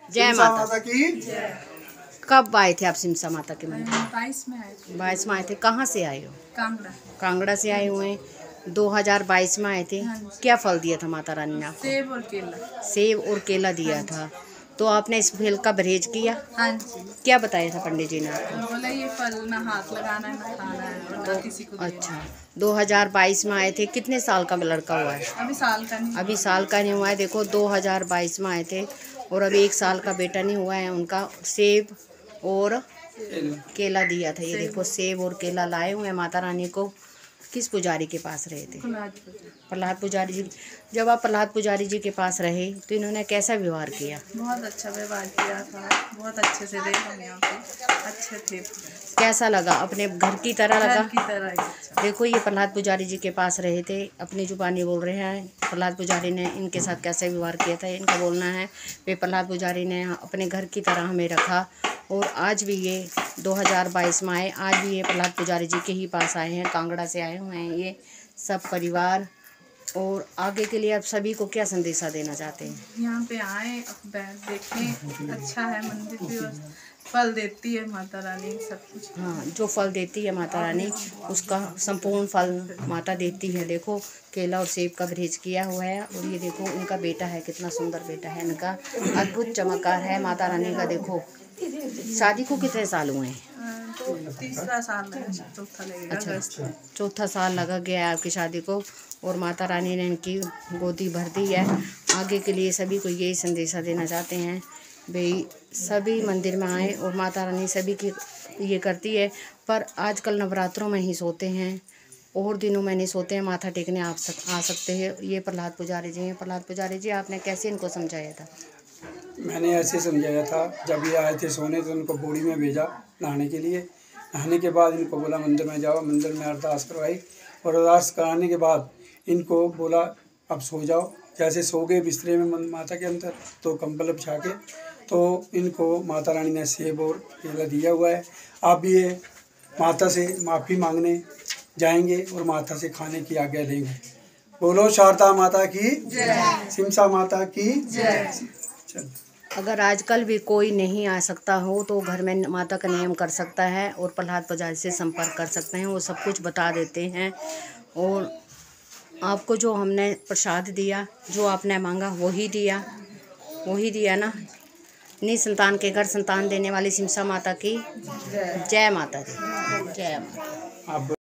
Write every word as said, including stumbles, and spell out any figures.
जय माता की। कब आए थे आप सिमसा माता के मंदिर? बाईस में आए थे। बाईस में आए थे। कहाँ से आए हो? कांगड़ा। कांगड़ा से आए हुए हैं। दो हज़ार बाईस में आए थे। क्या फल दिया था माता रानी ने आपको? सेब और केला। सेब और केला दिया था। तो आपने इस फल का परहेज किया? हाँ जी। क्या बताया था पंडित जी ने आपको? बोला ये फल ना हाथ लगाना है ना खाना है और ना किसी को देना। अच्छा, दो हज़ार बाईस में आए थे। कितने साल का लड़का हुआ है? अभी साल का नहीं। अभी साल का नहीं हुआ है। देखो दो हज़ार बाईस में आए थे और अभी एक साल का बेटा नहीं हुआ है उनका। सेब और केला दिया था। ये देखो सेब और केला लाए हुए हैं माता रानी को। किस पुजारी के पास रहे थे? प्रहलाद पुजारी जी। जब आप प्रहलाद पुजारी जी के पास रहे तो इन्होंने कैसा व्यवहार किया? बहुत अच्छा व्यवहार किया था। बहुत अच्छे से देखा यहाँ पे। अच्छे थे। कैसा लगा? अपने घर की तरह लगा? घर की तरह ही अच्छा। देखो ये प्रहलाद पुजारी जी के पास रहे थे। अपनी जुबानी बोल रहे हैं प्रहलाद पुजारी ने इनके साथ कैसे व्यवहार किया था। इनका बोलना है वे प्रहलाद पुजारी ने अपने घर की तरह हमें रखा। और आज भी ये दो हज़ार बाईस में आए। आज भी ये प्रहलाद पुजारी जी के ही पास आए हैं। कांगड़ा से आए हुए हैं ये सब परिवार। और आगे के लिए आप सभी को क्या संदेशा देना चाहते हैं? यहाँ पे आए बैठ देखें। अच्छा है मंदिर भी। फल देती है माता रानी सब कुछ। हाँ, जो फल देती है माता रानी उसका संपूर्ण फल माता देती है। देखो केला और सेब का परहेज किया हुआ है। और ये देखो इनका बेटा है, कितना सुंदर बेटा है इनका। अद्भुत चमत्कार है माता रानी का। देखो शादी को कितने साल हुए हैं? तो तीसरा साल है, चौथा लगेगा। अच्छा, चौथा साल लगा गया है आपकी शादी को। और माता रानी ने इनकी गोदी भर दी है। आगे के लिए सभी को यही संदेशा देना चाहते हैं भाई सभी मंदिर में आए। और माता रानी सभी की ये करती है। पर आजकल नवरात्रों में ही सोते हैं और दिनों में नहीं सोते हैं। माथा टेकने आप सक, आ सकते हैं। ये प्रहलाद पुजारी जी हैं। प्रहलाद पुजारी जी आपने कैसे इनको समझाया था? मैंने ऐसे समझाया था, जब ये आए थे सोने तो उनको बोड़ी में भेजा नहाने के लिए। नहाने के बाद इनको बोला मंदिर में जाओ। मंदिर में अरदास करवाई और अरदास कराने के बाद इनको बोला अब सो जाओ। जैसे सो गए बिस्तरे में माता के अंदर तो कंबल बिछा के, तो इनको माता रानी ने सेब और केला दिया हुआ है। आप भी ये माता से माफ़ी मांगने जाएंगे और माता से खाने की आज्ञा देंगे। बोलो शारदा माता की जय, सिमसा माता की जय। अगर आजकल भी कोई नहीं आ सकता हो तो घर में माता का नियम कर सकता है और प्रहलाद पुजारी से संपर्क कर सकते हैं। वो सब कुछ बता देते हैं। और आपको जो हमने प्रसाद दिया, जो आपने मांगा वही दिया, वही दिया ना। निसंतान के घर संतान देने वाली सिमसा माता की जय माता दी। जय माता।